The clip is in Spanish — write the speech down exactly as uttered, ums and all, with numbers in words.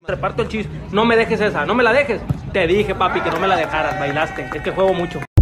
Reparto el chis. No me dejes esa, no me la dejes. Te dije, papi, que no me la dejaras. Bailaste. Es que juego mucho.